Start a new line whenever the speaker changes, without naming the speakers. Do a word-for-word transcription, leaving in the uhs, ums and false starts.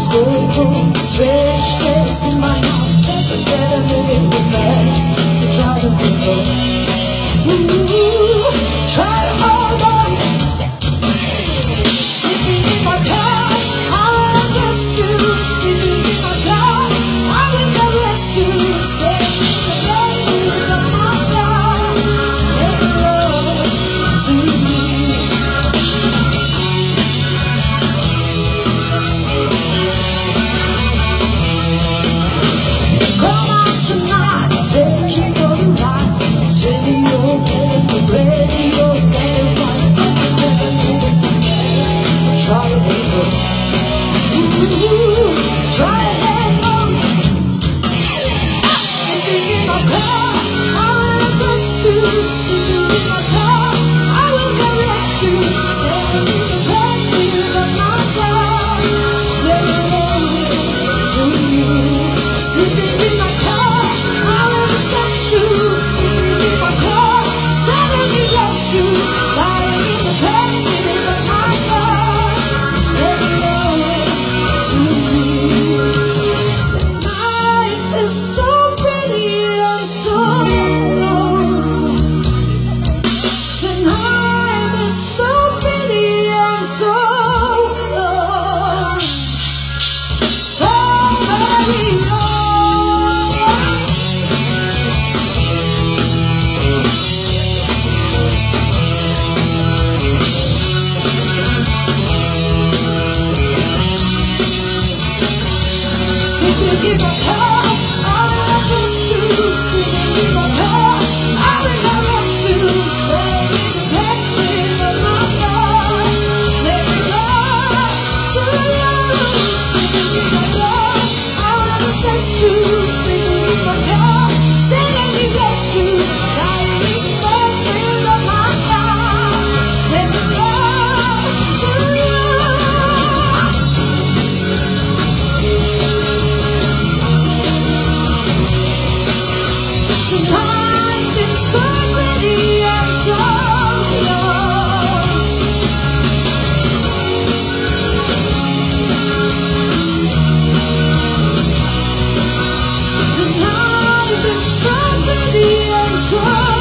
Strangeness in my heart, forget a million defense, so try to move on. Ooh, try to hold on. Sitting in my car, I will miss you. Sitting in my car, I will miss you. Sitting in the bed to the heart, never love to me. Give my heart, I will pursue. Give my heart, I will pursue. Stay in the backseat of my car. Let me love to you. Give my heart, I will pursue. Give my heart, say let me bless you. Lie in the backseat of my car. Let me love to you. Life is so pretty and so young. The life is so pretty and so